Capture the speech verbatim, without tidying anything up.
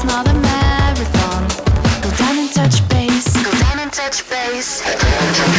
not a marathon. Go down and touch base. Go down and touch base.